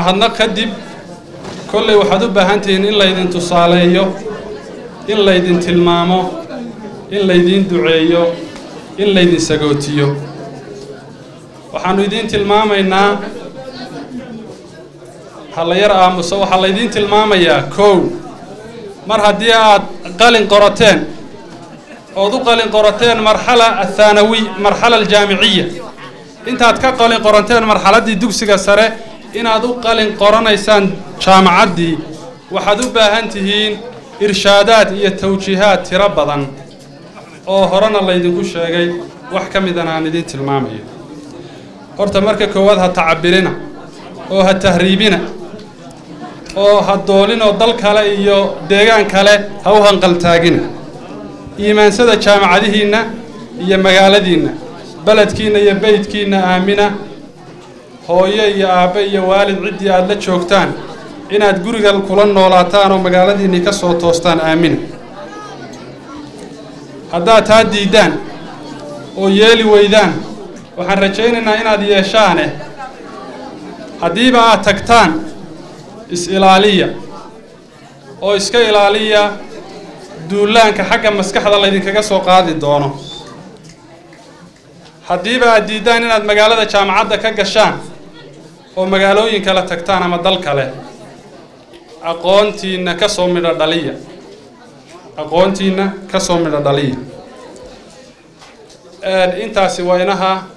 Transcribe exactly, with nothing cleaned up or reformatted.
mahadnaq kadib kolley waxaad u baahan tihiin in laydin tusaaleeyo in laydin tilmaamo in laydin duceeyo in laydin sagootiyo waxaanu idin tilmaamaynaa halla yar aamuso waxaa laydin tilmaamayaa kow mar haddii aad qalin qorateen ood u qalin qorateen marxala athaanawi marxala aljaamiciya intaad ka qalin qorateen marxaladdii dugsiga sare inaad u qalin qoranaysaan jaamacaddii waxaad u baahan tihiin irshaadaad iyo tawjiihaad tiro badan oo horena laydinku sheegay wax ka midana aan idin tilmaamayo horta marka koowaad ha tacabirina oo ha tahriibina oo ha doolinoo dal kale iyo deegaan kale ha u hanqaltaagina iimaansada jaamacadihiinna iyo magaaladiinna beledkiinna iyo beydkiinna aamina hooyo iyo aabbe iyo waalid ciddii aad la joogtaan inaad guriga kula noolaataan oo magaaladiinnii ka soo toostaan aamina haddaad taa diiddaan oo yeeli weydaan waxaan rajaynaynaa inaad yeeshaane haddiiba aad tagtaan is-ilaaliya oo iska ilaaliya duulaanka xagga maskaxda laydinkaga soo qaadi doono haddiiba aad diiddaan inaad magaalada jaamacadda ka gashaan oo magaalooyin kale tagtaan ama dal kale aqoontiinna ka soo midho dhaliya aqoontiinna ka soo midho dhaliya intaasi waa inaha